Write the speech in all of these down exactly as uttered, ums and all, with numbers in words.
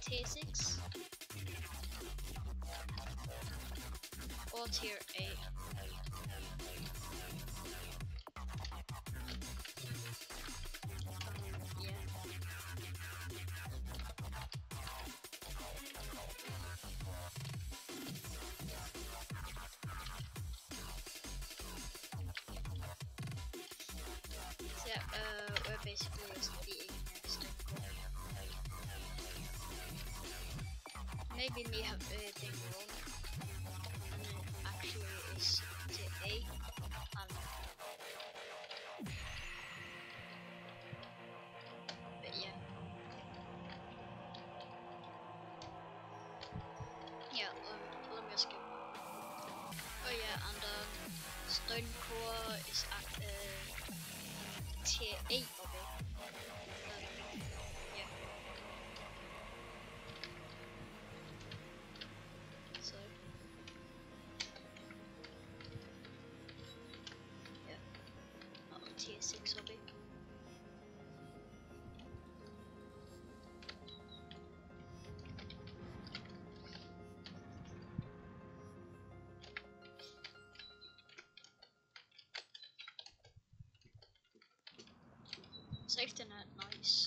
tier six or tier eight. Yeah. So yeah, uh, we're basically just beating uh, Stonecore. Maybe me have anything wrong, and it actually is tier eight, and but yeah. Yeah, um, let me just skip. Oh yeah, and um, Stonecore is at uh, tier eight of it. Um, yeah. So yeah, not on tier six of it. Safety net, nice.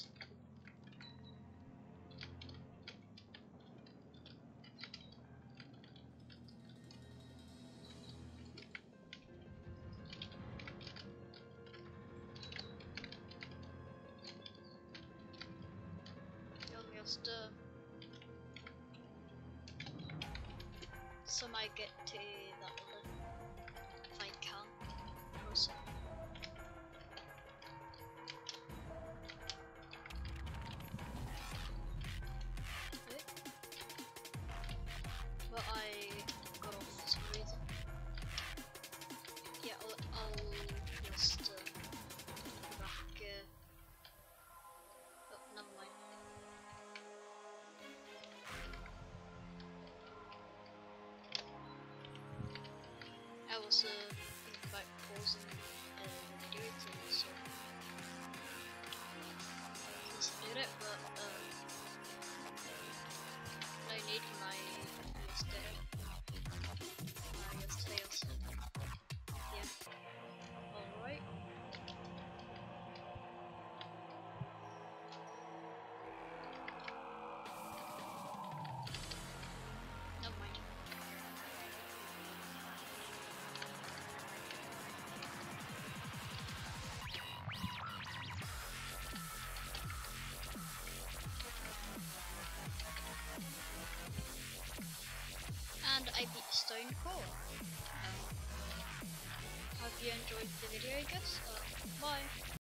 You'll just uh, some I get to that level if I can. Also. But I got off for some reason. Yeah, I'll, I'll just uh, go back. Uh, oh, never mind. I was uh, thinking about pausing uh, the video to so I considered it, but uh, no need for my yesterday. Uh, yesterday also. Yeah. Alright. Never mind. And I beat Stonecore. Um, hope you enjoyed the video, I guess. Uh, bye.